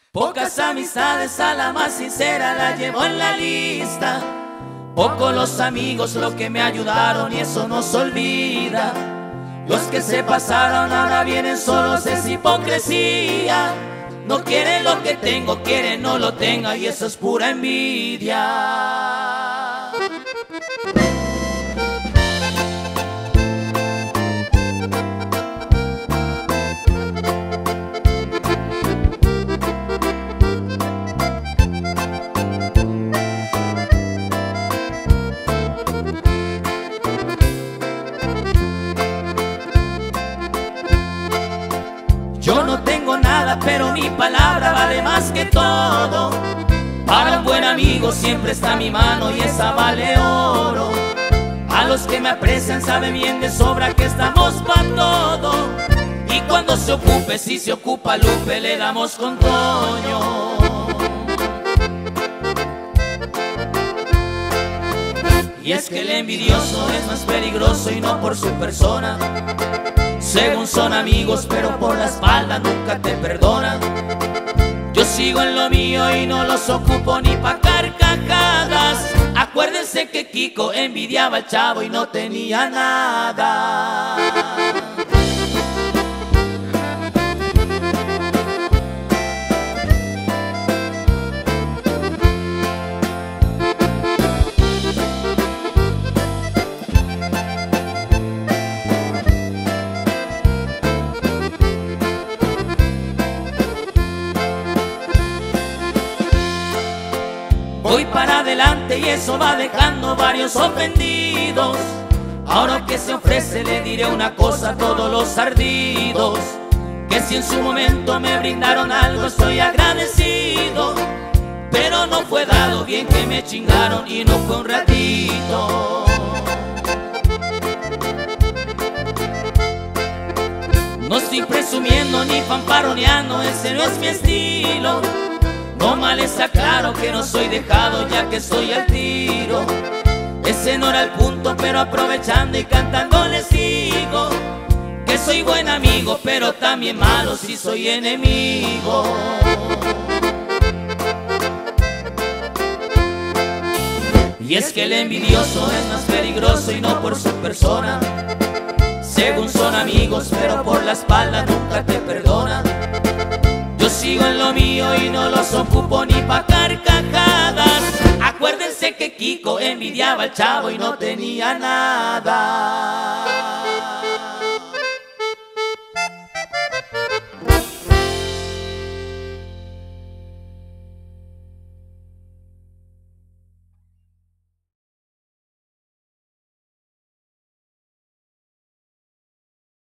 Pocas amistades, a la más sincera la llevo en la lista. Pocos los amigos lo que me ayudaron y eso no se olvida. Los que se pasaron ahora vienen solos, es hipocresía. No quieren lo que tengo, quieren no lo tenga y eso es pura envidia. Yo no tengo nada, pero mi palabra vale más que todo. Para un buen amigo siempre está mi mano y esa vale oro. A los que me aprecian saben bien de sobra que estamos pa' todo. Y cuando se ocupe, si se ocupa Lupe, le damos con Toño. Y es que el envidioso es más peligroso y no por su persona. Según son amigos, pero por la espalda nunca te perdonan. Yo sigo en lo mío y no los ocupo ni pa' carcajadas. Acuérdense que Kiko envidiaba al Chavo y no tenía nada. Voy para adelante y eso va dejando varios ofendidos. Ahora que se ofrece le diré una cosa a todos los ardidos, que si en su momento me brindaron algo estoy agradecido. Pero no fue dado, bien que me chingaron y no fue un ratito. No estoy presumiendo ni fanfarroneando, ese no es mi estilo. No mal está claro que no soy dejado ya que estoy al tiro. Ese no era el punto, pero aprovechando y cantando les digo que soy buen amigo, pero también malo si soy enemigo. Y es que el envidioso es más peligroso y no por su persona. Según son amigos, pero por la espalda nunca te perdona. Yo sigo en lo mío y no los ocupo ni pa' carcajadas. Acuérdense que Kiko envidiaba al Chavo y no tenía nada.